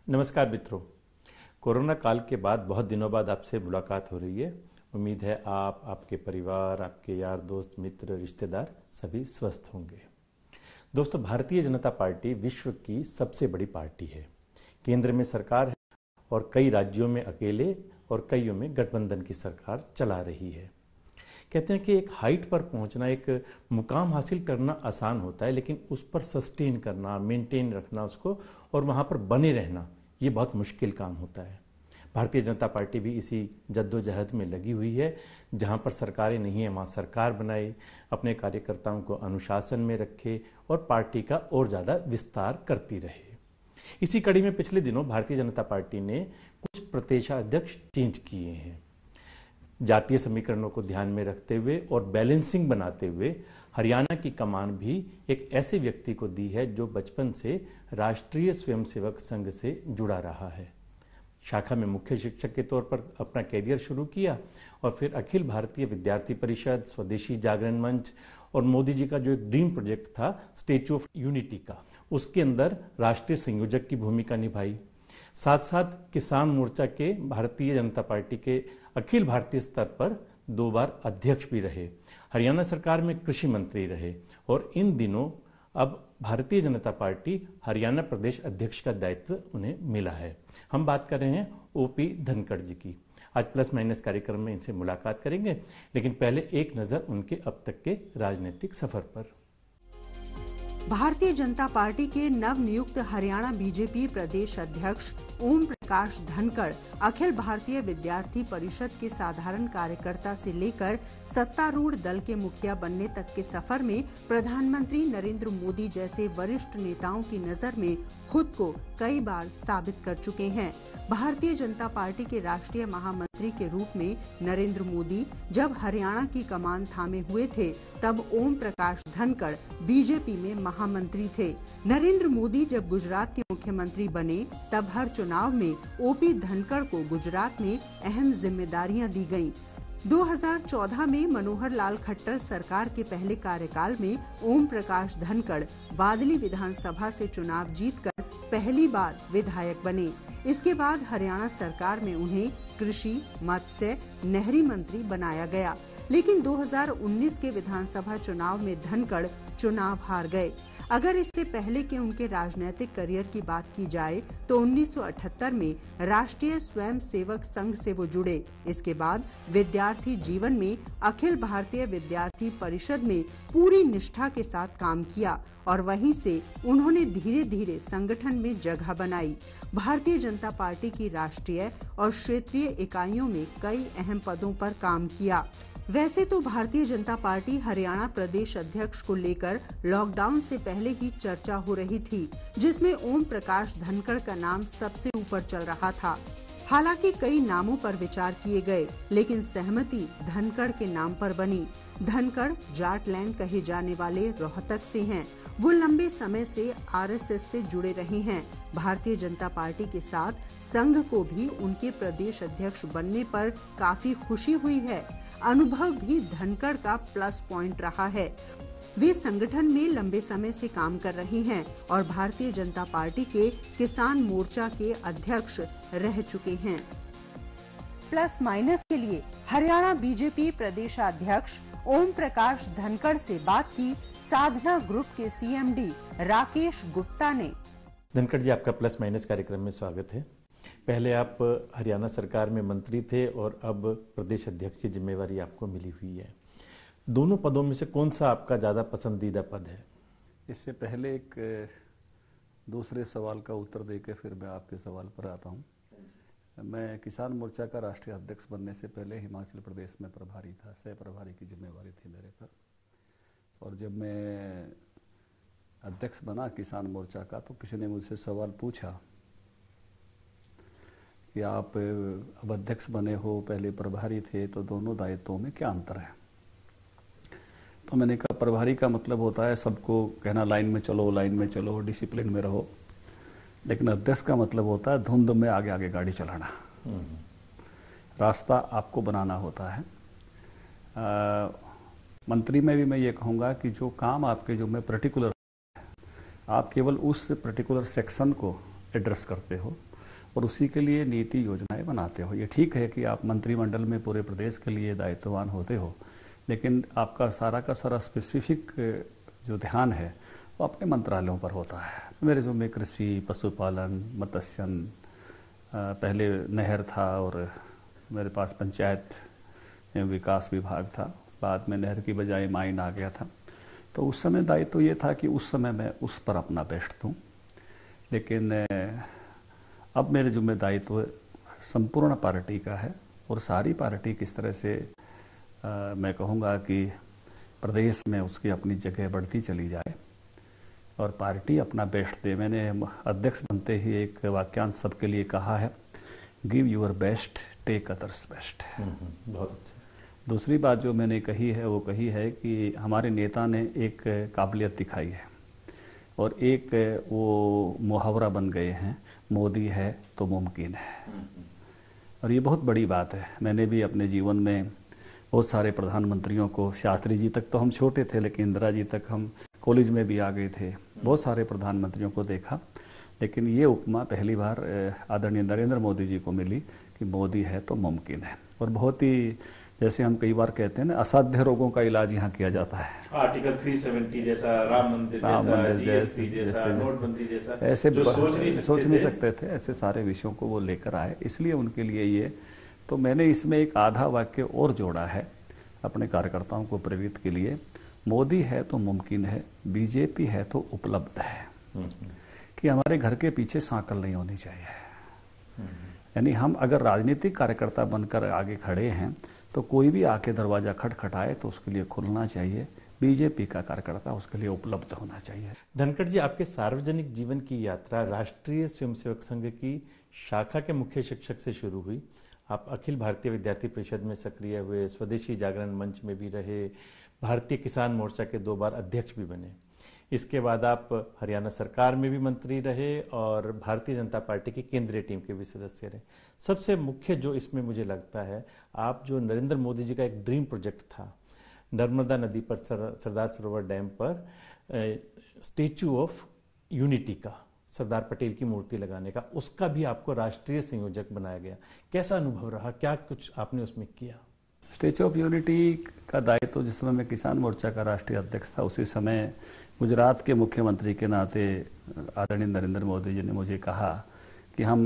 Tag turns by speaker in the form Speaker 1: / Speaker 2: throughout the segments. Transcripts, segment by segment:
Speaker 1: नमस्कार मित्रों। कोरोना काल के बाद बहुत दिनों बाद आपसे मुलाकात हो रही है। उम्मीद है आप, आपके परिवार, आपके यार दोस्त, मित्र, रिश्तेदार सभी स्वस्थ होंगे। दोस्तों, भारतीय जनता पार्टी विश्व की सबसे बड़ी पार्टी है। केंद्र में सरकार है और कई राज्यों में अकेले और कईयों में गठबंधन की सरकार चला रही है। कहते हैं कि एक हाइट पर पहुंचना, एक मुकाम हासिल करना आसान होता है, लेकिन उस पर सस्टेन करना, मेंटेन रखना उसको और वहां पर बने रहना, ये बहुत मुश्किल काम होता है। भारतीय जनता पार्टी भी इसी जद्दोजहद में लगी हुई है। जहां पर सरकारें नहीं है वहां सरकार बनाए, अपने कार्यकर्ताओं को अनुशासन में रखे और पार्टी का और ज़्यादा विस्तार करती रहे। इसी कड़ी में पिछले दिनों भारतीय जनता पार्टी ने कुछ प्रदेशाध्यक्ष चेंज किए हैं। जातीय समीकरणों को ध्यान में रखते हुए और बैलेंसिंग बनाते हुए हरियाणा की कमान भी एक ऐसे व्यक्ति को दी है जो बचपन से राष्ट्रीय स्वयंसेवक संघ से जुड़ा रहा है। शाखा में मुख्य शिक्षक के तौर पर अपना कैरियर शुरू किया और फिर अखिल भारतीय विद्यार्थी परिषद, स्वदेशी जागरण मंच और मोदी जी का जो एक ड्रीम प्रोजेक्ट था स्टैच्यू ऑफ यूनिटी का, उसके अंदर राष्ट्रीय संयोजक की भूमिका निभाई। साथ साथ किसान मोर्चा के भारतीय जनता पार्टी के अखिल भारतीय स्तर पर 2 बार अध्यक्ष भी रहे। हरियाणा सरकार में कृषि मंत्री रहे और इन दिनों अब भारतीय जनता पार्टी हरियाणा प्रदेश अध्यक्ष का दायित्व उन्हें मिला है। हम बात कर रहे हैं ओपी धनखड़ जी की। आज प्लस माइनस कार्यक्रम में इनसे मुलाकात करेंगे, लेकिन पहले एक नजर उनके अब तक के राजनीतिक सफर पर।
Speaker 2: भारतीय जनता पार्टी के नवनियुक्त हरियाणा बीजेपी प्रदेश अध्यक्ष ओम प्रकाश धनखड़ अखिल भारतीय विद्यार्थी परिषद के साधारण कार्यकर्ता से लेकर सत्तारूढ़ दल के मुखिया बनने तक के सफर में प्रधानमंत्री नरेंद्र मोदी जैसे वरिष्ठ नेताओं की नजर में खुद को कई बार साबित कर चुके हैं। भारतीय जनता पार्टी के राष्ट्रीय महामंत्री के रूप में नरेंद्र मोदी जब हरियाणा की कमान थामे हुए थे, तब ओम प्रकाश धनखड़ बीजेपी में महामंत्री थे। नरेंद्र मोदी जब गुजरात के मुख्यमंत्री बने, तब हर चुनाव में ओपी धनखड़ को गुजरात में अहम जिम्मेदारियां दी गयी। 2014 में मनोहर लाल खट्टर सरकार के पहले कार्यकाल में ओम प्रकाश धनखड़ बादली विधानसभा से चुनाव जीतकर पहली बार विधायक बने। इसके बाद हरियाणा सरकार में उन्हें कृषि, मत्स्य, नहरी मंत्री बनाया गया, लेकिन 2019 के विधानसभा चुनाव में धनखड़ चुनाव हार गए। अगर इससे पहले के उनके राजनीतिक करियर की बात की जाए तो 1978 में राष्ट्रीय स्वयंसेवक संघ से वो जुड़े। इसके बाद विद्यार्थी जीवन में अखिल भारतीय विद्यार्थी परिषद में पूरी निष्ठा के साथ काम किया और वहीं से उन्होंने धीरे धीरे संगठन में जगह बनाई। भारतीय जनता पार्टी की राष्ट्रीय और क्षेत्रीय इकाइयों में कई अहम पदों पर काम किया। वैसे तो भारतीय जनता पार्टी हरियाणा प्रदेश अध्यक्ष को लेकर लॉकडाउन से पहले ही चर्चा हो रही थी, जिसमें ओम प्रकाश धनखड़ का नाम सबसे ऊपर चल रहा था। हालांकि कई नामों पर विचार किए गए, लेकिन सहमति धनखड़ के नाम पर बनी। धनखड़ जाटलैंड कहे जाने वाले रोहतक से हैं। वो लंबे समय से आरएसएस से जुड़े रहे हैं। भारतीय जनता पार्टी के साथ संघ को भी उनके प्रदेश अध्यक्ष बनने पर काफी खुशी हुई है। अनुभव भी धनखड़ का प्लस पॉइंट रहा है। वे संगठन में लंबे समय से काम कर रही हैं और भारतीय जनता पार्टी के किसान मोर्चा के अध्यक्ष रह चुके हैं। प्लस माइनस के लिए हरियाणा बीजेपी प्रदेशाध्यक्ष ओम प्रकाश धनखड़ से बात की साधना ग्रुप के सीएमडी राकेश गुप्ता ने।
Speaker 1: धनखड़ जी, आपका प्लस माइनस कार्यक्रम में स्वागत है। पहले आप हरियाणा सरकार में मंत्री थे और अब प्रदेश अध्यक्ष की जिम्मेवारी आपको मिली हुई है। दोनों पदों में से कौन सा आपका ज्यादा पसंदीदा पद है?
Speaker 3: इससे पहले एक दूसरे सवाल का उत्तर देकर फिर मैं आपके सवाल पर आता हूं। मैं किसान मोर्चा का राष्ट्रीय अध्यक्ष बनने से पहले हिमाचल प्रदेश में प्रभारी था। सह प्रभारी की जिम्मेवारी थी मेरे पर, और जब मैं अध्यक्ष बना किसान मोर्चा का तो किसी ने मुझसे सवाल पूछा कि आप अब अध्यक्ष बने हो, पहले प्रभारी थे, तो दोनों दायित्वों में क्या अंतर है? तो मैंने कहा प्रभारी का मतलब होता है सबको कहना लाइन में चलो, लाइन में चलो, डिसिप्लिन में रहो, लेकिन अध्यक्ष का मतलब होता है धुंध में आगे आगे गाड़ी चलाना। रास्ता आपको बनाना होता है। मंत्री में भी मैं ये कहूँगा कि जो काम आपके जो में पर्टिकुलर, आप केवल उस पर्टिकुलर सेक्शन को एड्रेस करते हो, और उसी के लिए नीति योजनाएं बनाते हो। ये ठीक है कि आप मंत्रिमंडल में पूरे प्रदेश के लिए दायित्ववान होते हो, लेकिन आपका सारा का सारा स्पेसिफिक जो ध्यान है वो अपने मंत्रालयों पर होता है। मेरे जो में कृषि, पशुपालन, मत्स्यन, पहले नहर था और मेरे पास पंचायत विकास विभाग था, बाद में नहर की बजाय माइन आ गया था। तो उस समय दायित्व ये था कि उस समय मैं उस पर अपना बेस्ट दूँ, लेकिन अब मेरे जिम्मेदायित्व संपूर्ण पार्टी का है और सारी पार्टी किस तरह से मैं कहूँगा कि प्रदेश में उसकी अपनी जगह बढ़ती चली जाए और पार्टी अपना बेस्ट दे। मैंने अध्यक्ष बनते ही एक वाक्यांश सबके लिए कहा है, give your best, take others best.
Speaker 1: बहुत अच्छा।
Speaker 3: दूसरी बात जो मैंने कही है वो कही है कि हमारे नेता ने एक काबिलियत दिखाई है और एक वो मुहावरा बन गए हैं, मोदी है तो मुमकिन है। और ये बहुत बड़ी बात है। मैंने भी अपने जीवन में बहुत सारे प्रधानमंत्रियों को, शास्त्री जी तक तो हम छोटे थे लेकिन इंदिरा जी तक हम कॉलेज में भी आ गए थे, बहुत सारे प्रधानमंत्रियों को देखा, लेकिन ये उपमा पहली बार आदरणीय नरेंद्र मोदी जी को मिली कि मोदी है तो मुमकिन है। और बहुत ही, जैसे हम कई बार कहते हैं ना, असाध्य रोगों का इलाज यहाँ किया जाता है।
Speaker 1: आर्टिकल 370 जैसा, राम मंदिर जैसा, जीएसटी जैसा, नोटबंदी जैसा,
Speaker 3: ऐसे
Speaker 1: सोच नहीं
Speaker 3: सकते थे, ऐसे सारे विषयों को वो लेकर आए, इसलिए उनके लिए ये। तो मैंने इसमें एक आधा वाक्य और जोड़ा है अपने कार्यकर्ताओं को प्रेरित के लिए, मोदी है तो मुमकिन है, बीजेपी है तो उपलब्ध है। कि हमारे घर के पीछे सांकल नहीं होनी चाहिए। यानी हम अगर राजनीतिक कार्यकर्ता बनकर आगे खड़े हैं तो कोई भी आके दरवाजा खटखटाए तो उसके लिए खुलना चाहिए। बीजेपी का कार्यकर्ता उसके लिए उपलब्ध होना चाहिए।
Speaker 1: धनखड़ जी, आपके सार्वजनिक जीवन की यात्रा राष्ट्रीय स्वयंसेवक संघ की शाखा के मुख्य शिक्षक से शुरू हुई। आप अखिल भारतीय विद्यार्थी परिषद में सक्रिय हुए, स्वदेशी जागरण मंच में भी रहे, भारतीय किसान मोर्चा के 2 बार अध्यक्ष भी बने। इसके बाद आप हरियाणा सरकार में भी मंत्री रहे और भारतीय जनता पार्टी की केंद्रीय टीम के भी सदस्य रहे। सबसे मुख्य जो इसमें मुझे लगता है, आप जो नरेंद्र मोदी जी का एक ड्रीम प्रोजेक्ट था, नर्मदा नदी पर सरदार सरोवर डैम पर स्टेचू ऑफ यूनिटी का, सरदार पटेल की मूर्ति लगाने का, उसका भी आपको राष्ट्रीय संयोजक बनाया गया। कैसा अनुभव रहा, क्या कुछ आपने उसमें किया?
Speaker 3: स्टेचू ऑफ यूनिटी का दायित्व जिस समय मैं किसान मोर्चा का राष्ट्रीय अध्यक्ष था, उसी समय गुजरात के मुख्यमंत्री के नाते आदरणीय नरेंद्र मोदी जी ने मुझे कहा कि हम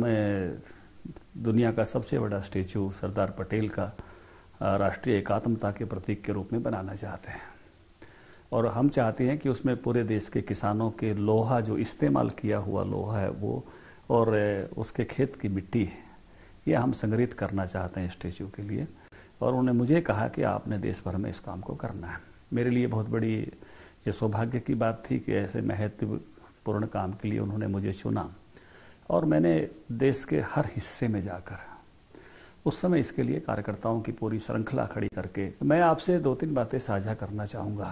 Speaker 3: दुनिया का सबसे बड़ा स्टेचू सरदार पटेल का राष्ट्रीय एकात्मता के प्रतीक के रूप में बनाना चाहते हैं और हम चाहते हैं कि उसमें पूरे देश के किसानों के लोहा, जो इस्तेमाल किया हुआ लोहा है वो, और उसके खेत की मिट्टी है, ये हम संग्रहित करना चाहते हैं स्टेचू के लिए। और उन्होंने मुझे कहा कि आपने देश भर में इस काम को करना है। मेरे लिए बहुत बड़ी ये सौभाग्य की बात थी कि ऐसे महत्वपूर्ण काम के लिए उन्होंने मुझे चुना और मैंने देश के हर हिस्से में जाकर उस समय इसके लिए कार्यकर्ताओं की पूरी श्रृंखला खड़ी करके, मैं आपसे 2-3 बातें साझा करना चाहूँगा।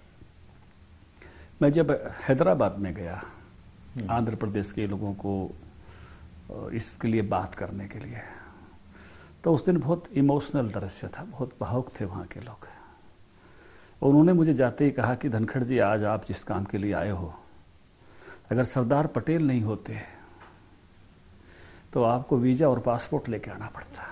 Speaker 3: मैं जब हैदराबाद में गया आंध्र प्रदेश के लोगों को इसके लिए बात करने के लिए, तो उस दिन बहुत इमोशनल दृश्य था, बहुत भावुक थे वहाँ के लोग। उन्होंने मुझे जाते ही कहा कि धनखड़ जी, आज आप जिस काम के लिए आए हो, अगर सरदार पटेल नहीं होते तो आपको वीजा और पासपोर्ट लेके आना पड़ता।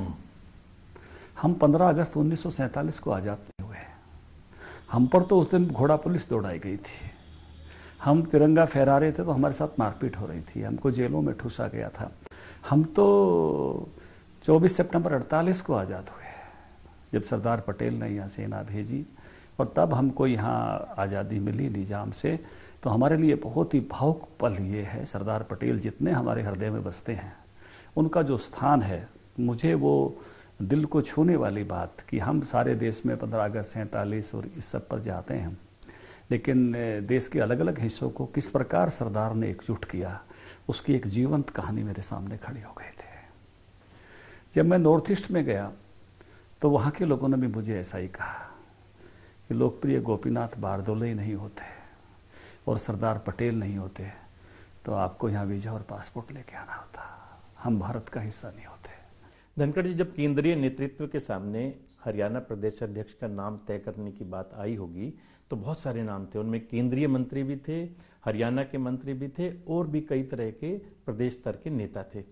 Speaker 3: हम 15 अगस्त 1947 को आजाद नहीं हुए, हम पर तो उस दिन घोड़ा पुलिस दौड़ाई गई थी, हम तिरंगा फहरा रहे थे तो हमारे साथ मारपीट हो रही थी, हमको जेलों में ठूसा गया था। हम तो 24 सितंबर 48 को आज़ाद हुए जब सरदार पटेल ने यहाँ सेना भेजी और तब हमको यहाँ आज़ादी मिली निजाम से। तो हमारे लिए बहुत ही भावुक पल ये है। सरदार पटेल जितने हमारे हृदय में बसते हैं, उनका जो स्थान है, मुझे वो दिल को छूने वाली बात कि हम सारे देश में 15 अगस्त 47 और इस सब पर जाते हैं, लेकिन देश के अलग अलग हिस्सों को किस प्रकार सरदार ने एकजुट किया, उसकी एक जीवंत कहानी मेरे सामने खड़ी हो गई थी। जब मैं नॉर्थ ईस्ट में गया तो वहाँ के लोगों ने भी मुझे ऐसा ही कहा कि लोकप्रिय गोपीनाथ बारदोले ही नहीं होते और सरदार पटेल नहीं होते तो आपको यहाँ वीजा और पासपोर्ट लेके आना होता, हम भारत का हिस्सा नहीं होते।
Speaker 1: धनखड़ जी, जब केंद्रीय नेतृत्व के सामने हरियाणा प्रदेश अध्यक्ष का नाम तय करने की बात आई होगी तो बहुत सारे नाम थे, उनमें केंद्रीय मंत्री भी थे, हरियाणा के मंत्री भी थे और भी कई तरह के प्रदेश स्तर के नेता थे।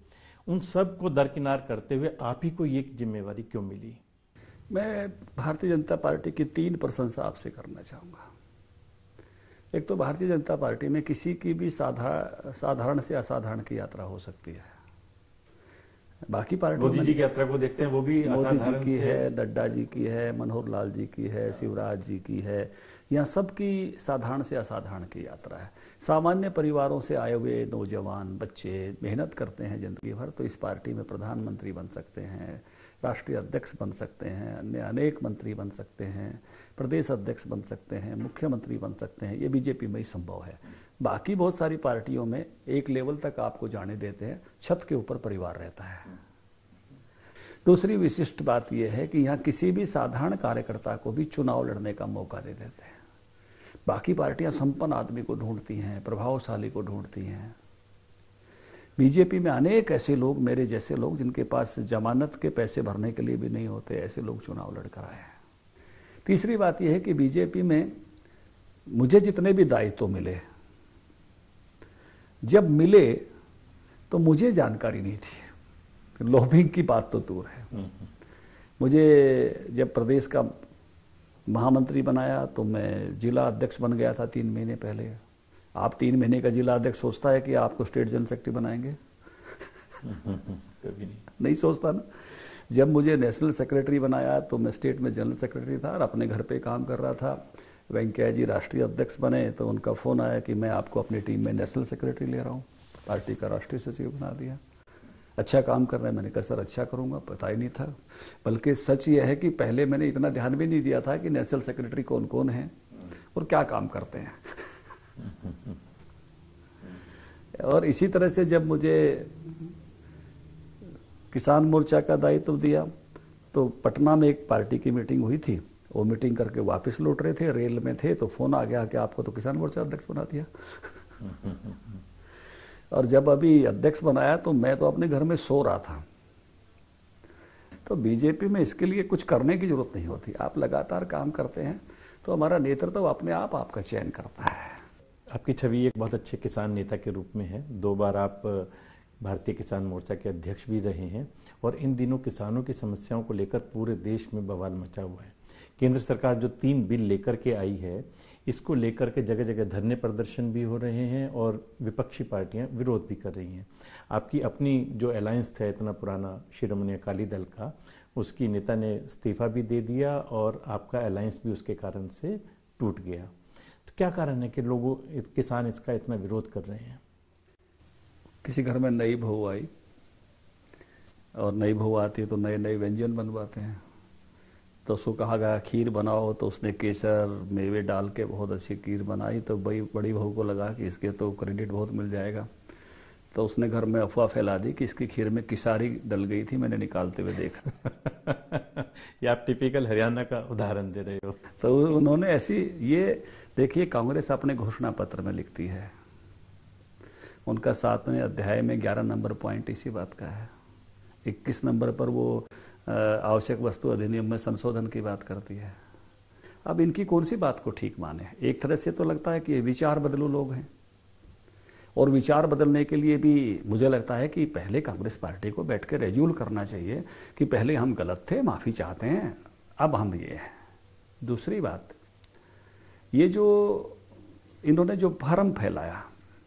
Speaker 1: उन सब को दरकिनार करते हुए आप ही को ये जिम्मेवारी क्यों मिली?
Speaker 3: मैं भारतीय जनता पार्टी की 3 प्रशंसा आपसे करना चाहूँगा। एक तो भारतीय जनता पार्टी में किसी की भी साधारण से असाधारण की यात्रा हो सकती है। बाकी पार्टी
Speaker 1: मोदी जी की यात्रा को देखते हैं, वो भी
Speaker 3: मोदी जी की
Speaker 1: से
Speaker 3: है, नड्डा जी की है, मनोहर लाल जी की है, शिवराज जी की है, यहाँ सबकी साधारण से असाधारण की यात्रा है। सामान्य परिवारों से आए हुए नौजवान बच्चे मेहनत करते हैं जिंदगी भर, तो इस पार्टी में प्रधानमंत्री बन सकते हैं, राष्ट्रीय अध्यक्ष बन सकते हैं, अन्य अनेक मंत्री बन सकते हैं, प्रदेश अध्यक्ष बन सकते हैं, मुख्यमंत्री बन सकते हैं। ये बीजेपी में ही संभव है। बाकी बहुत सारी पार्टियों में एक लेवल तक आपको जाने देते हैं, छत के ऊपर परिवार रहता है। दूसरी विशिष्ट बात यह है कि यहाँ किसी भी साधारण कार्यकर्ता को भी चुनाव लड़ने का मौका दे देते हैं। बाकी पार्टियां संपन्न आदमी को ढूंढती हैं, प्रभावशाली को ढूंढती हैं। बीजेपी में अनेक ऐसे लोग, मेरे जैसे लोग, जिनके पास जमानत के पैसे भरने के लिए भी नहीं होते, ऐसे लोग चुनाव लड़कर आए हैं। तीसरी बात यह है कि बीजेपी में मुझे जितने भी दायित्व मिले, जब मिले तो मुझे जानकारी नहीं थी। लॉबिंग की बात तो दूर है। मुझे जब प्रदेश का महामंत्री बनाया तो मैं जिला अध्यक्ष बन गया था 3 महीने पहले। आप 3 महीने का जिला अध्यक्ष सोचता है कि आपको स्टेट जनरल सेक्रेटरी बनाएंगे?
Speaker 1: कभी
Speaker 3: नहीं सोचता ना। जब मुझे नेशनल सेक्रेटरी बनाया तो मैं स्टेट में जनरल सेक्रेटरी था और अपने घर पे काम कर रहा था। वेंकैया जी राष्ट्रीय अध्यक्ष बने तो उनका फोन आया कि मैं आपको अपनी टीम में नेशनल सेक्रेटरी ले रहा हूँ, पार्टी का राष्ट्रीय सचिव बना दिया। अच्छा काम कर रहे हैं। मैंने कहा सर अच्छा करूंगा, पता ही नहीं था। बल्कि सच यह है कि पहले मैंने इतना ध्यान भी नहीं दिया था कि नेशनल सेक्रेटरी कौन कौन है और क्या काम करते हैं। और इसी तरह से जब मुझे किसान मोर्चा का दायित्व दिया तो पटना में एक पार्टी की मीटिंग हुई थी। वो मीटिंग करके वापस लौट रहे थे, रेल में थे, तो फोन आ गया कि आपको तो किसान मोर्चा अध्यक्ष बना दिया। और जब अभी अध्यक्ष बनाया तो मैं तो अपने घर में सो रहा था। तो बीजेपी में इसके लिए कुछ करने की जरूरत नहीं होती। आप लगातार काम करते हैं तो हमारा नेतृत्व अपने आप आपका चयन करता है।
Speaker 1: आपकी छवि एक बहुत अच्छे किसान नेता के रूप में है। 2 बार आप भारतीय किसान मोर्चा के अध्यक्ष भी रहे हैं और इन दिनों किसानों की समस्याओं को लेकर पूरे देश में बवाल मचा हुआ है। केंद्र सरकार जो 3 बिल लेकर के आई है, इसको लेकर के जगह जगह धरने प्रदर्शन भी हो रहे हैं और विपक्षी पार्टियां विरोध भी कर रही हैं। आपकी अपनी जो अलायंस था इतना पुराना शिरोमणि अकाली दल का, उसकी नेता ने इस्तीफा भी दे दिया और आपका अलायंस भी उसके कारण से टूट गया। तो क्या कारण है कि लोगों किसान इसका इतना विरोध कर रहे हैं?
Speaker 3: किसी घर में नई बहू आई और नई बहू आती है तो नए नए व्यंजन बनवाते हैं। तो उसको कहा गया खीर बनाओ, तो उसने केसर मेवे डाल के बहुत अच्छी खीर बनाई। तो बड़ी बहू को लगा कि इसके तो क्रेडिट बहुत मिल जाएगा। तो उसने घर में अफवाह फैला दी कि इसकी खीर में किसारी डल गई थी, मैंने निकालते हुए देखा।
Speaker 1: ये आप टिपिकल हरियाणा का उदाहरण दे रहे हो।
Speaker 3: तो उन्होंने ऐसी, ये देखिए कांग्रेस अपने घोषणा पत्र में लिखती है, उनका 7वें अध्याय में 11 नंबर पॉइंट इसी बात का है। 21 नंबर पर वो आवश्यक वस्तु अधिनियम में संशोधन की बात करती है। अब इनकी कौन सी बात को ठीक माने? एक तरह से तो लगता है कि ये विचार बदलू लोग हैं, और विचार बदलने के लिए भी मुझे लगता है कि पहले कांग्रेस पार्टी को बैठ के रेज्यूल करना चाहिए कि पहले हम गलत थे, माफी चाहते हैं, अब हम ये हैं। दूसरी बात, ये जो इन्होंने जो भ्रम फैलाया,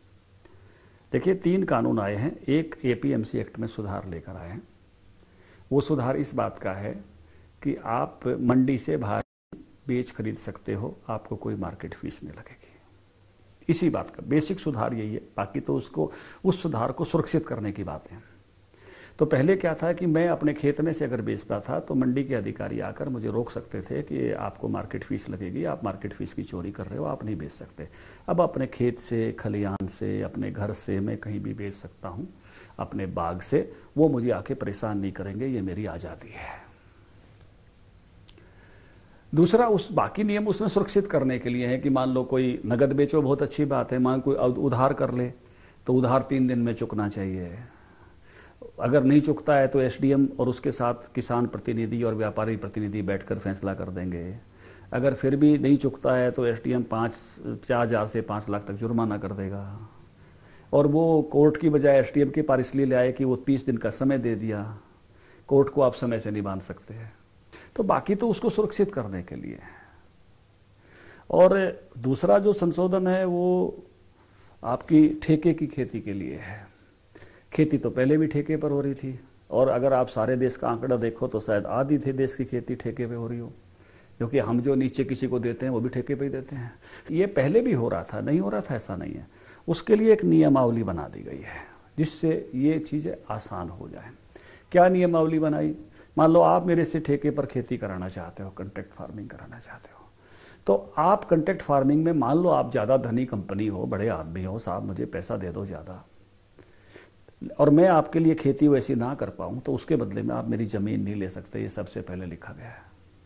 Speaker 3: देखिए 3 कानून आए हैं। एक एपीएमसी एक्ट में सुधार लेकर आए हैं। वो सुधार इस बात का है कि आप मंडी से भारी बेच खरीद सकते हो, आपको कोई मार्केट फीस नहीं लगेगी। इसी बात का बेसिक सुधार यही है। बाकी तो उसको, उस सुधार को सुरक्षित करने की बात है। तो पहले क्या था कि मैं अपने खेत में से अगर बेचता था तो मंडी के अधिकारी आकर मुझे रोक सकते थे कि आपको मार्केट फीस लगेगी, आप मार्केट फीस की चोरी कर रहे हो, आप नहीं बेच सकते। अब अपने खेत से, खलिहान से, अपने घर से मैं कहीं भी बेच सकता हूं, अपने बाग से। वो मुझे आके परेशान नहीं करेंगे, ये मेरी आजादी है। दूसरा, उस बाकी नियम उसमें सुरक्षित करने के लिए है कि मान लो कोई नगद बेचो, बहुत अच्छी बात है। मान कोई उधार कर ले तो उधार 3 दिन में चुकना चाहिए। अगर नहीं चुकता है तो एसडीएम और उसके साथ किसान प्रतिनिधि और व्यापारी प्रतिनिधि बैठकर फैसला कर देंगे। अगर फिर भी नहीं चुकता है तो एसडीएम 4,000 से 5 लाख तक जुर्माना कर देगा। और वो कोर्ट की बजाय एसडीएम के पास इसलिए ले आए कि वो 30 दिन का समय दे दिया, कोर्ट को आप समय से नहीं बांध सकते हैं। तो बाकी तो उसको सुरक्षित करने के लिए है। और दूसरा जो संशोधन है वो आपकी ठेके की खेती के लिए है। खेती तो पहले भी ठेके पर हो रही थी, और अगर आप सारे देश का आंकड़ा देखो तो शायद आधी थे देश की खेती ठेके पे हो रही हो, क्योंकि हम जो नीचे किसी को देते हैं वो भी ठेके पे ही देते हैं। ये पहले भी हो रहा था, नहीं हो रहा था ऐसा नहीं है। उसके लिए एक नियमावली बना दी गई है जिससे ये चीज़ें आसान हो जाए। क्या नियमावली बनाई? मान लो आप मेरे से ठेके पर खेती कराना चाहते हो, कॉन्ट्रैक्ट फार्मिंग कराना चाहते हो, तो आप कॉन्ट्रैक्ट फार्मिंग में मान लो आप ज़्यादा धनी कंपनी हो, बड़े आदमी हो, साहब मुझे पैसा दे दो ज़्यादा, और मैं आपके लिए खेती वैसी ना कर पाऊं तो उसके बदले में आप मेरी जमीन नहीं ले सकते। ये सबसे पहले लिखा गया है।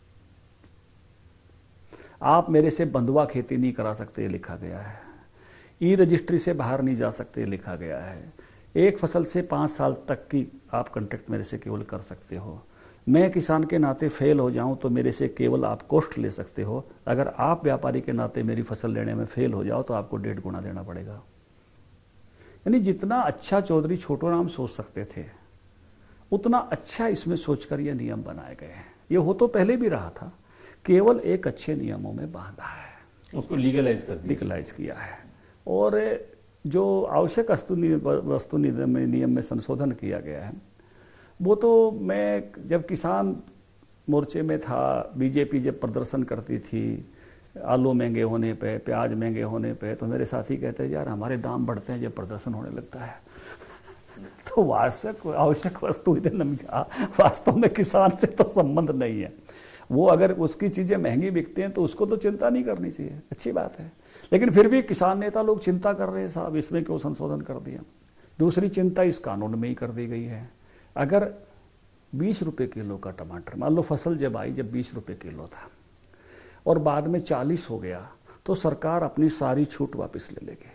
Speaker 3: आप मेरे से बंधुआ खेती नहीं करा सकते, ये लिखा गया है। ई रजिस्ट्री से बाहर नहीं जा सकते, लिखा गया है। एक फसल से 5 साल तक की आप कॉन्ट्रैक्ट मेरे से केवल कर सकते हो। मैं किसान के नाते फेल हो जाऊं तो मेरे से केवल आप कॉस्ट ले सकते हो। अगर आप व्यापारी के नाते मेरी फसल लेने में फेल हो जाओ तो आपको 1.5 गुना देना पड़ेगा। यानी जितना अच्छा चौधरी छोटूराम सोच सकते थे, उतना अच्छा इसमें सोचकर ये नियम बनाए गए हैं। ये हो तो पहले भी रहा था, केवल एक अच्छे नियमों में बांधा है,
Speaker 1: उसको लीगलाइज
Speaker 3: किया है। और जो आवश्यक वस्तु नियम में संशोधन किया गया है, वो तो मैं जब किसान मोर्चे में था, बीजेपी जब प्रदर्शन करती थी आलू महंगे होने पे, प्याज महंगे होने पे, तो मेरे साथी कहते हैं यार हमारे दाम बढ़ते हैं जब प्रदर्शन होने लगता है। तो आवश्यक वस्तु वास्तव में किसान से तो संबंध नहीं है। वो अगर उसकी चीजें महंगी बिकती हैं तो उसको तो चिंता नहीं करनी चाहिए, अच्छी बात है। लेकिन फिर भी किसान नेता लोग चिंता कर रहे हैं, साहब इसमें क्यों संशोधन कर दिया। दूसरी चिंता इस कानून में ही कर दी गई है। अगर 20 रुपए किलो का टमाटर, मान लो फसल जब आई जब 20 रुपए किलो था और बाद में 40 हो गया, तो सरकार अपनी सारी छूट वापस ले लेगी।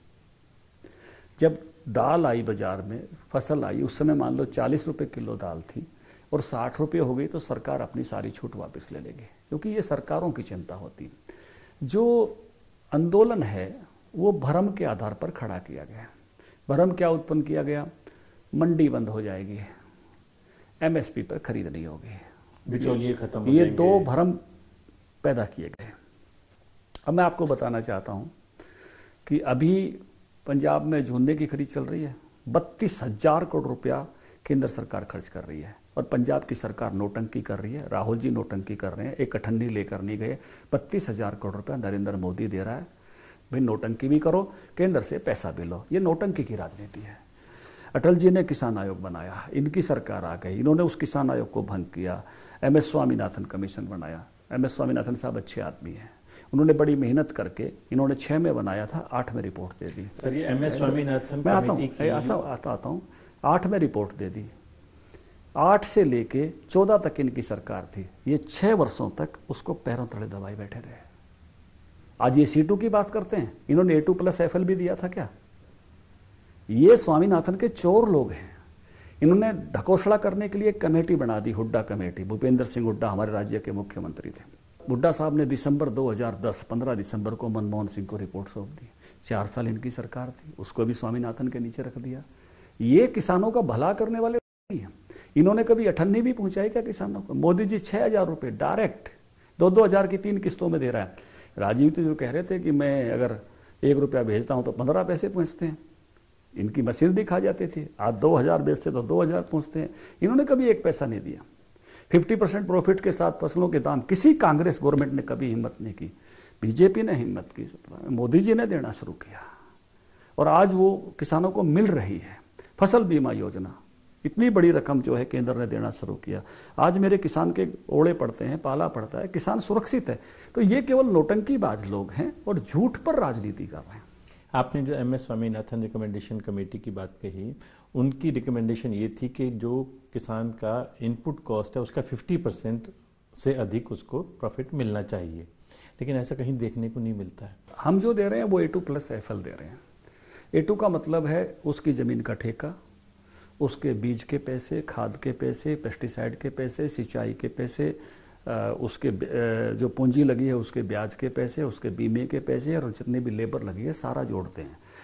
Speaker 3: जब दाल आई बाजार में, फसल आई, उस समय मान लो 40 रुपए किलो दाल थी और 60 रुपये हो गई, तो सरकार अपनी सारी छूट वापस ले लेगी, क्योंकि ये सरकारों की चिंता होती। जो आंदोलन है वो भ्रम के आधार पर खड़ा किया गया। भ्रम क्या उत्पन्न किया गया? मंडी बंद हो जाएगी, एमएसपी पर खरीद नहीं होगी,
Speaker 1: बिचौलिए खत्म हो
Speaker 3: ये
Speaker 1: जाएंगे।
Speaker 3: 2 भ्रम पैदा किए गए। अब मैं आपको बताना चाहता हूं कि अभी पंजाब में झोने की खरीद चल रही है। 32,000 करोड़ रुपया केंद्र सरकार खर्च कर रही है, और पंजाब की सरकार नोटंकी कर रही है। राहुल जी नोटंकी कर रहे हैं, एक अठन्नी लेकर नहीं गए। 32,000 करोड़ रुपया नरेंद्र मोदी दे रहा है। भाई नोटंकी भी करो, केंद्र से पैसा भी लो, ये नोटंकी की राजनीति है। अटल जी ने किसान आयोग बनाया, इनकी सरकार आ गई, इन्होंने उस किसान आयोग को भंग किया। MS स्वामीनाथन कमीशन बनाया। MS स्वामीनाथन साहब अच्छे आदमी हैं, उन्होंने बड़ी मेहनत करके, इन्होंने 6 में बनाया था, 8 में रिपोर्ट दे दी।
Speaker 1: सर ये MS स्वामीनाथन
Speaker 3: मैं आता हूँ 8 में रिपोर्ट दे दी। 8 से लेके 14 तक इनकी सरकार थी। ये 6 वर्षों तक उसको पैरों तले दबाए बैठे रहे। आज ये C2 की बात करते हैं, इन्होंने A2+FL भी दिया था क्या? ये स्वामीनाथन के चोर लोग हैं। इन्होंने ढकोसला करने के लिए एक कमेटी बना दी, हुड्डा कमेटी। भूपेंद्र सिंह हुड्डा हमारे राज्य के मुख्यमंत्री थे। हुड्डा साहब ने दिसंबर 2010 15 दिसंबर को मनमोहन सिंह को रिपोर्ट सौंप दी। 4 साल इनकी सरकार थी, उसको भी स्वामीनाथन के नीचे रख दिया। ये किसानों का भला करने वाले नहीं है। इन्होंने कभी अठन्नी भी पहुंचाई क्या किसानों को? मोदी जी 6,000 रुपये डायरेक्ट 2-2 हजार की 3 किस्तों में दे रहा है। राजीव तो जो कह रहे थे कि मैं अगर 1 रुपया भेजता हूं तो 15 पैसे पहुंचते हैं, इनकी मशीन भी खा जाती थी। आज 2,000 बेचते तो 2,000 पहुंचते हैं। इन्होंने कभी 1 पैसा नहीं दिया। 50% प्रॉफिट के साथ फसलों के दाम किसी कांग्रेस गवर्नमेंट ने कभी हिम्मत नहीं की। बीजेपी ने हिम्मत की, मोदी जी ने देना शुरू किया, और आज वो किसानों को मिल रही है। फसल बीमा योजना, इतनी बड़ी रकम जो है केंद्र ने देना शुरू किया। आज मेरे किसान के ओड़े पड़ते हैं, पाला पड़ता है, किसान सुरक्षित है। तो ये केवल नोटंकीबाज लोग हैं और झूठ पर राजनीति कर रहे हैं।
Speaker 1: आपने जो MS स्वामीनाथन रिकमेंडेशन कमेटी की बात कही, उनकी रिकमेंडेशन ये थी कि जो किसान का इनपुट कॉस्ट है उसका 50% से अधिक उसको प्रॉफिट मिलना चाहिए, लेकिन ऐसा कहीं देखने को नहीं मिलता है।
Speaker 3: हम जो दे रहे हैं वो A2+FL दे रहे हैं। A2 का मतलब है उसकी ज़मीन का ठेका, उसके बीज के पैसे, खाद के पैसे, पेस्टिसाइड के पैसे, सिंचाई के पैसे, उसके जो पूंजी लगी है उसके ब्याज के पैसे, उसके बीमे के पैसे, और जितने भी लेबर लगी है सारा जोड़ते हैं।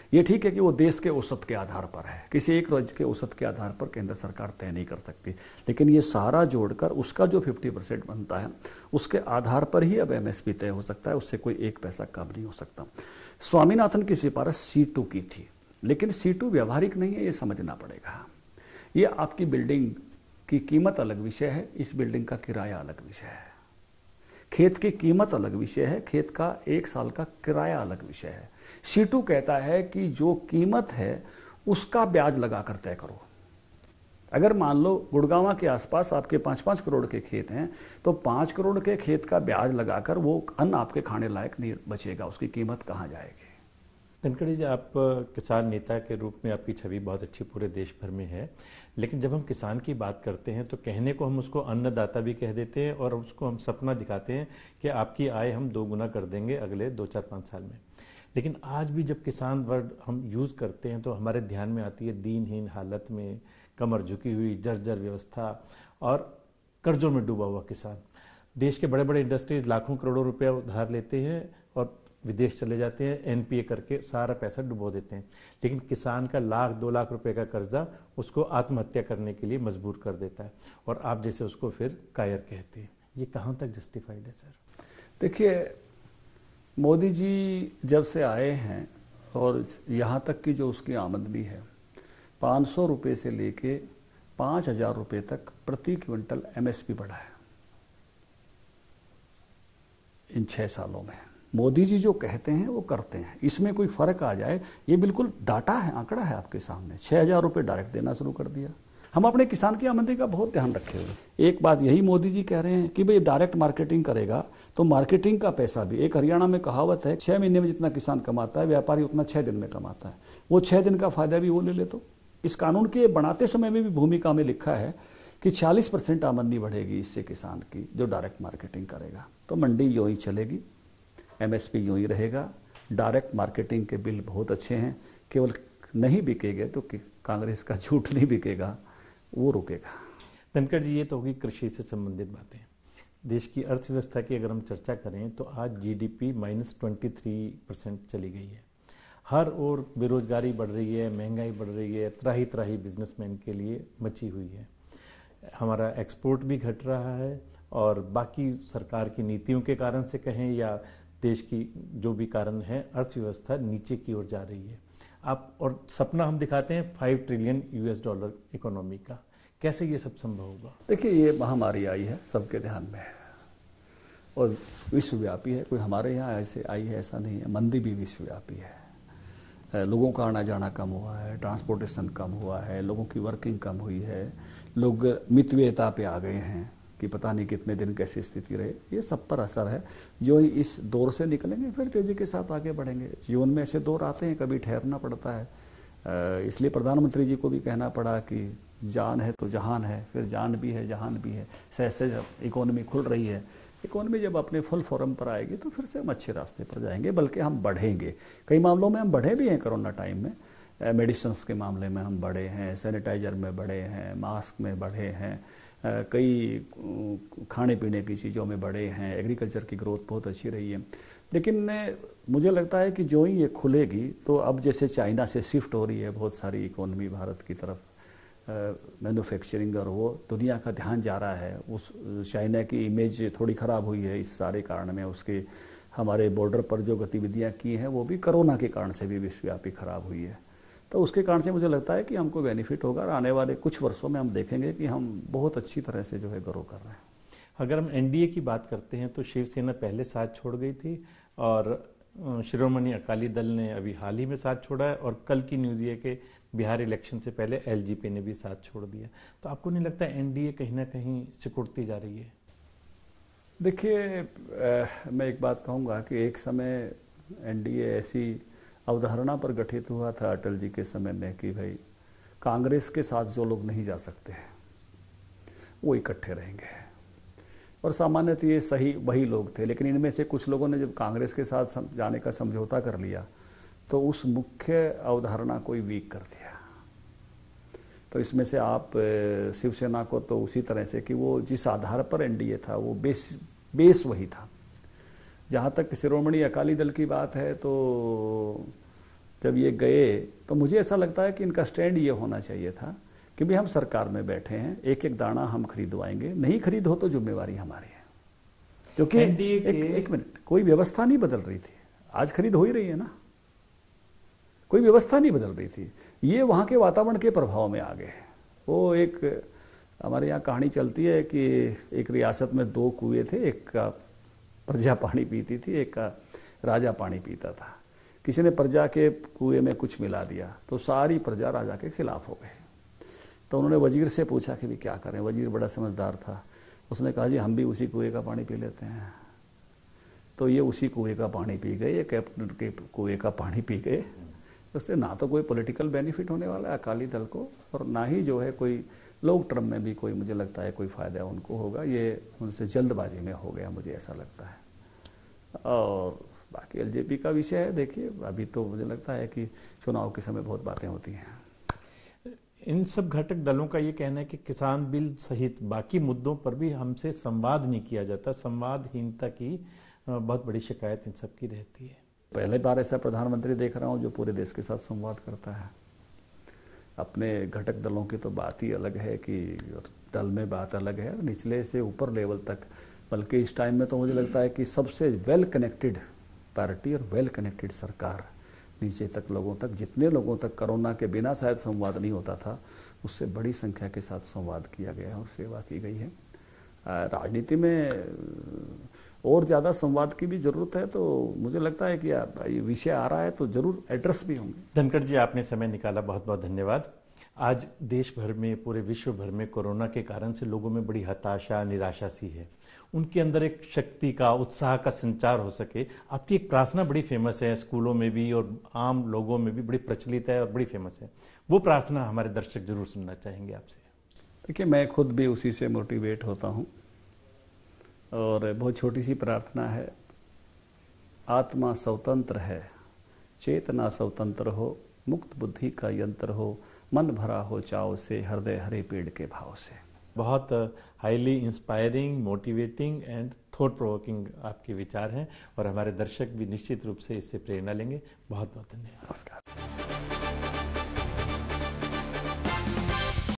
Speaker 3: ये ठीक है कि वो देश के औसत के आधार पर है, किसी एक राज्य के औसत के आधार पर केंद्र सरकार तय नहीं कर सकती, लेकिन ये सारा जोड़कर उसका जो 50% बनता है उसके आधार पर ही अब एमएसपी तय हो सकता है, उससे कोई एक पैसा कम नहीं हो सकता। स्वामीनाथन की सिफारिश C2 की थी, लेकिन C2 व्यवहारिक नहीं है, ये समझना पड़ेगा। ये आपकी बिल्डिंग की कीमत अलग विषय है, इस बिल्डिंग का किराया अलग विषय है। खेत की कीमत अलग विषय है, खेत का 1 साल का किराया अलग विषय है। C2 कहता है कि जो कीमत है उसका ब्याज लगाकर तय करो। अगर मान लो गुड़गांव के आसपास आपके 5-5 करोड़ के खेत हैं, तो 5 करोड़ के खेत का ब्याज लगाकर वो अन्न आपके खाने लायक नहीं बचेगा, उसकी कीमत कहाँ जाएगी।
Speaker 1: धनखड़ जी, आप किसान नेता के रूप में आपकी छवि बहुत अच्छी पूरे देश भर में है, लेकिन जब हम किसान की बात करते हैं तो कहने को हम उसको अन्नदाता भी कह देते हैं और उसको हम सपना दिखाते हैं कि आपकी आय हम 2 गुना कर देंगे अगले 2-4-5 साल में। लेकिन आज भी जब किसान वर्ड हम यूज़ करते हैं तो हमारे ध्यान में आती है दीनहीन हालत में, कमर झुकी हुई, जर्जर व्यवस्था और कर्जों में डूबा हुआ किसान। देश के बड़े बड़े इंडस्ट्रीज लाखों करोड़ों रुपया उधार लेते हैं और विदेश चले जाते हैं, एनपीए करके सारा पैसा डुबो देते हैं, लेकिन किसान का 1-2 लाख रुपए का कर्जा उसको आत्महत्या करने के लिए मजबूर कर देता है और आप जैसे उसको फिर कायर कहते हैं। ये कहाँ तक जस्टिफाइड है सर?
Speaker 3: देखिए, मोदी जी जब से आए हैं और यहाँ तक की जो उसकी आमदनी है 500 रुपये से लेके 5000 रुपये तक प्रति क्विंटल एमएसपी बढ़ा है इन 6 सालों में। मोदी जी जो कहते हैं वो करते हैं, इसमें कोई फर्क आ जाए, ये बिल्कुल डाटा है, आंकड़ा है आपके सामने। 6000 रुपये डायरेक्ट देना शुरू कर दिया। हम अपने किसान की आमदनी का बहुत ध्यान रखे हुए। एक बात यही मोदी जी कह रहे हैं कि भाई डायरेक्ट मार्केटिंग करेगा तो मार्केटिंग का पैसा भी, एक हरियाणा में कहावत है 6 महीने में जितना किसान कमाता है व्यापारी उतना 6 दिन में कमाता है, वो 6 दिन का फायदा भी वो ले ले। तो इस कानून के बनाते समय में भी भूमिका में लिखा है कि 40% आमदनी बढ़ेगी इससे किसान की जो डायरेक्ट मार्केटिंग करेगा। तो मंडी यूं ही चलेगी, एमएसपी यूं ही रहेगा। डायरेक्ट मार्केटिंग के बिल बहुत अच्छे हैं, केवल नहीं बिकेंगे तो कांग्रेस का झूठ नहीं बिकेगा, वो रुकेगा।
Speaker 1: धनखड़ जी, ये तो होगी कृषि से संबंधित बातें। देश की अर्थव्यवस्था की अगर हम चर्चा करें तो आज जीडीपी -23% चली गई है। हर ओर बेरोजगारी बढ़ रही है, महंगाई बढ़ रही है, त्राही त्राही बिजनेसमैन के लिए मची हुई है। हमारा एक्सपोर्ट भी घट रहा है और बाकी सरकार की नीतियों के कारण से कहें या देश की जो भी कारण है, अर्थव्यवस्था नीचे की ओर जा रही है। आप और सपना हम दिखाते हैं $5 ट्रिलियन इकोनॉमी का, कैसे ये सब संभव होगा?
Speaker 3: देखिए, ये महामारी आई है सबके ध्यान में और विश्वव्यापी है, कोई हमारे यहाँ ऐसे आई है ऐसा नहीं है। मंदी भी विश्वव्यापी है, लोगों का आना जाना कम हुआ है, ट्रांसपोर्टेशन कम हुआ है, लोगों की वर्किंग कम हुई है, लोग मितव्ययता पे आ गए हैं कि पता नहीं कितने दिन कैसी स्थिति रहे। ये सब पर असर है। जो इस दौर से निकलेंगे फिर तेजी के साथ आगे बढ़ेंगे। जीवन में ऐसे दौर आते हैं, कभी ठहरना पड़ता है। इसलिए प्रधानमंत्री जी को भी कहना पड़ा कि जान है तो जहान है, फिर जान भी है जहान भी है। सहसे जब इकोनॉमी खुल रही है, इकोनॉमी जब अपने फुल फॉर्म पर आएगी तो फिर से हम अच्छे रास्ते पर जाएंगे, बल्कि हम बढ़ेंगे। कई मामलों में हम बढ़े भी हैं। कोरोना टाइम में मेडिसिन्स के मामले में हम बढ़े हैं, सैनिटाइजर में बढ़े हैं, मास्क में बढ़े हैं, कई खाने पीने की चीज़ों में बढ़े हैं, एग्रीकल्चर की ग्रोथ बहुत अच्छी रही है। लेकिन मुझे लगता है कि जो ही ये खुलेगी तो अब जैसे चाइना से शिफ्ट हो रही है बहुत सारी इकोनॉमी भारत की तरफ, मैन्युफैक्चरिंग, और वो दुनिया का ध्यान जा रहा है। उस चाइना की इमेज थोड़ी ख़राब हुई है इस सारे कारण में। उसके हमारे बॉर्डर पर जो गतिविधियां की हैं वो भी कोरोना के कारण से भी विश्वव्यापी खराब हुई है। तो उसके कारण से मुझे लगता है कि हमको बेनिफिट होगा और आने वाले कुछ वर्षों में हम देखेंगे कि हम बहुत अच्छी तरह से जो है ग्रो कर रहे हैं।
Speaker 1: अगर हम एनडीए की बात करते हैं तो शिवसेना पहले साथ छोड़ गई थी और शिरोमणि अकाली दल ने अभी हाल ही में साथ छोड़ा है, और कल की न्यूज़ ये कि बिहार इलेक्शन से पहले एलजेपी ने भी साथ छोड़ दिया। तो आपको नहीं लगता एनडीए कहीं ना कहीं सिकुड़ती जा रही है?
Speaker 3: देखिए, मैं एक बात कहूँगा कि एक समय एनडीए ऐसी अवधारणा पर गठित हुआ था अटल जी के समय में कि भाई कांग्रेस के साथ जो लोग नहीं जा सकते हैं वो इकट्ठे रहेंगे, और सामान्यतः ये सही वही लोग थे। लेकिन इनमें से कुछ लोगों ने जब कांग्रेस के साथ जाने का समझौता कर लिया तो उस मुख्य अवधारणा को ही वीक कर दिया। तो इसमें से आप शिवसेना को तो उसी तरह से कि वो जिस आधार पर एनडीए था वो बेस वही था। जहाँ तक शिरोमणि अकाली दल की बात है तो जब ये गए तो मुझे ऐसा लगता है कि इनका स्टैंड ये होना चाहिए था कि भाई हम सरकार में बैठे हैं, एक एक दाना हम खरीदवाएंगे, नहीं खरीद हो तो जिम्मेवारी हमारी है। क्योंकि एक मिनट, कोई व्यवस्था नहीं बदल रही थी, आज खरीद हो ही रही है ना, कोई व्यवस्था नहीं बदल रही थी, ये वहां के वातावरण के प्रभाव में आ गए। वो एक हमारे यहाँ कहानी चलती है कि एक रियासत में 2 कुएं थे, एक का प्रजा पानी पीती थी, एक का राजा पानी पीता था। किसी ने प्रजा के कुएं में कुछ मिला दिया तो सारी प्रजा राजा के खिलाफ हो गई। तो उन्होंने वजीर से पूछा कि भी क्या करें। वजीर बड़ा समझदार था, उसने कहा जी हम भी उसी कुएं का पानी पी लेते हैं। तो ये उसी कुएं का पानी पी गए, ये कैप्टन के कुएं का पानी पी गए। उससे ना तो कोई पॉलिटिकल बेनिफिट होने वाला है अकाली दल को, और ना ही जो है कोई लॉन्ग टर्म में भी कोई, मुझे लगता है कोई फायदा उनको होगा। ये उनसे जल्दबाजी में हो गया, मुझे ऐसा लगता है। और बाकी एलजेपी का विषय है, देखिए अभी तो मुझे लगता है कि चुनाव के समय बहुत बातें होती हैं।
Speaker 1: इन सब घटक दलों का ये कहना है कि किसान बिल सहित बाकी मुद्दों पर भी हमसे संवाद नहीं किया जाता, संवादहीनता की बहुत बड़ी शिकायत इन सब की रहती है।
Speaker 3: पहले बार ऐसा प्रधानमंत्री देख रहा हूँ जो पूरे देश के साथ संवाद करता है। अपने घटक दलों की तो बात ही अलग है कि दल में बात अलग है, निचले से ऊपर लेवल तक, बल्कि इस टाइम में तो मुझे लगता है कि सबसे वेल कनेक्टेड पार्टी और वेल कनेक्टेड सरकार, नीचे तक लोगों तक, जितने लोगों तक कोरोना के बिना शायद संवाद नहीं होता था, उससे बड़ी संख्या के साथ संवाद किया गया और सेवा की गई है। राजनीति में और ज़्यादा संवाद की भी जरूरत है, तो मुझे लगता है कि ये विषय आ रहा है तो जरूर एड्रेस भी होंगे।
Speaker 1: धनखड़ जी, आपने समय निकाला, बहुत बहुत धन्यवाद। आज देश भर में, पूरे विश्व भर में कोरोना के कारण से लोगों में बड़ी हताशा, निराशा सी है। उनके अंदर एक शक्ति का, उत्साह का संचार हो सके, आपकी एक प्रार्थना बड़ी फेमस है, स्कूलों में भी और आम लोगों में भी बड़ी प्रचलित है और बड़ी फेमस है। वो प्रार्थना हमारे दर्शक जरूर सुनना चाहेंगे आपसे।
Speaker 3: देखिए, मैं खुद भी उसी से मोटिवेट होता हूँ और बहुत छोटी सी प्रार्थना है। आत्मा स्वतंत्र है, चेतना स्वतंत्र हो, मुक्त बुद्धि का यंत्र हो, मन भरा हो चाव से, हृदय हरे पेड़ के भाव से।
Speaker 1: बहुत highly inspiring, motivating and thought provoking आपके विचार हैं और हमारे दर्शक भी निश्चित रूप से इससे प्रेरणा लेंगे। बहुत बहुत धन्यवाद।
Speaker 3: नमस्कार।